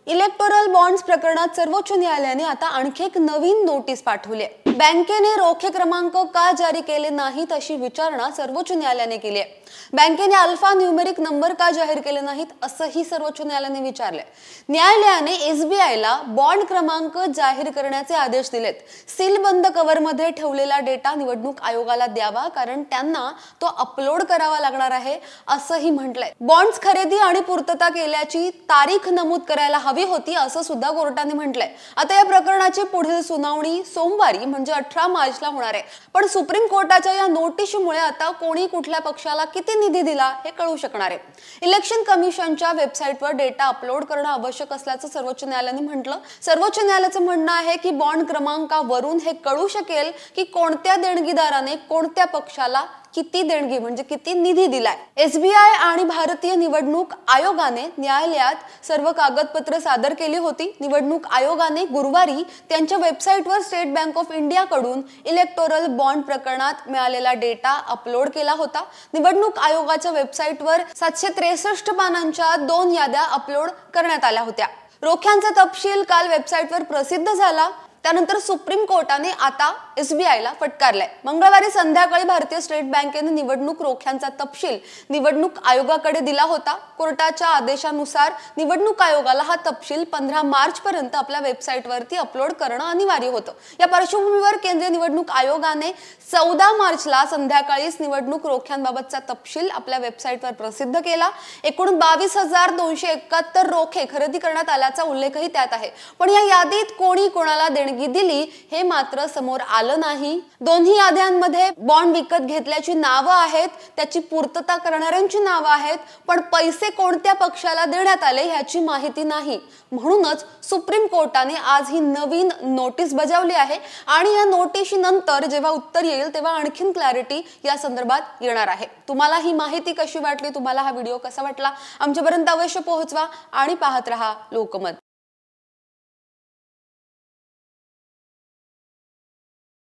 Electoral bonds प्रकरणात सर्वोच्च न्यायालयाने आता आणखी एक नवीन नोटीस पाठवली आहे। बँकेने रोखे क्रमांक का जारी केले नाहीत अशी विचारणा सर्वोच्च न्यायालयाने केली आहे। बँकेने अल्फा न्यूमेरिक नंबर का जाहीर केले नाहीत असंही सर्वोच्च न्यायालयाने विचारले। न्यायालयाने एसबीआयला बॉन्ड क्रमांक जाहीर करण्याचे आदेश दिलेत। सीलबंद कव्हरमध्ये ठेवलेला डेटा निवडणूक आयोगाला द्यावा, कारण त्यांना तो अपलोड करावा लागणार आहे असंही म्हटलंय। बॉन्ड्स खरेदी आणि पूर्तता केल्याची तारीख नमूद करायला हवी होती असं सुद्धा कोर्टाने म्हटलंय। आता या प्रकरणाची पुढील सुनावणी सोमवारी म्हणजे 18 मार्चला होणार आहे। पण सुप्रीम कोर्टाच्या या नोटीसमुळे आता कोणी कुठल्या पक्षाला किती निधी दिला हे कळू शकणार आहे। इलेक्शन कमिशनच्या वेबसाईटवर डेटा अपलोड करणं आवश्यक असल्याचं सर्वोच्च न्यायालयाने म्हटलं। सर्वोच्च न्यायालयाचं म्हणणं आहे की बॉन्ड क्रमांकावरून हे कळू शकेल की कोणत्या देणगीदाराने कोणत्या पक्षाला किती देणगी म्हणजे किती निधी दिलाय। एसबीआय आणि भारतीय निवडणूक आयोगाने न्यायालयात सर्व कागदपत्र सादर केली होती। निवडणूक आयोगाने गुरुवारी त्यांच्या वेबसाईटवर स्टेट बँक ऑफ इंडिया कडून इलेक्टोरल बॉन्ड प्रकरणात मिळालेला डेटा अपलोड केला होता। निवडणूक आयोगाच्या वेबसाईटवर 763 पानांच्या 2 याद्या अपलोड करण्यात आल्या होत्या। रोख्यांचा तपशील काल वेबसाईटवर प्रसिद्ध झाला। त्यानंतर सुप्रीम कोर्टाने आता एसबीआयला फटकारलाय। मंगळवारी संध्याकाळी भारतीय स्टेट बँकेने निवडणूक रोख्यांचा तपशील निवडणूक आयोगाकडे दिला होता। कोर्टाच्या आदेशानुसार निवडणूक आयोगाला हा तपशील 15 मार्च पर्यंत आपल्या वेबसाईटवरती अपलोड करणं अनिवार्य होतं। या पार्श्वभूमीवर केंद्रीय निवडणूक आयोगाने 14 मार्चला संध्याकाळीच निवडणूक रोख्यांबाबतचा तपशील आपल्या वेबसाईटवर प्रसिद्ध केला। एकूण 22,271 रोखे खरेदी करण्यात आल्याचा उल्लेखही त्यात आहे। पण या यादीत कोणी कोणाला देणगी दिली हे मात्र समोर आलं नाही। दोन्ही याद्यांमध्ये बॉन्ड विकत घेतल्याची नावं आहेत, त्याची पूर्तता करणाऱ्यांची नावं आहेत, पण पैसे कोणत्या पक्षाला देण्यात आले ह्याची माहिती नाही। म्हणूनच सुप्रीम कोर्टाने आज ही नवीन नोटीस बजावली आहे आणि या नोटीसनंतर जेव्हा उत्तर येईल तेव्हा आणखीन क्लॅरिटी या संदर्भात येणार आहे। तुम्हाला ही माहिती कशी वाटली, तुम्हाला हा व्हिडिओ कसा वाटला, आमच्यापर्यंत अवश्य पोहोचवा आणि पाहत रहा लोकमत।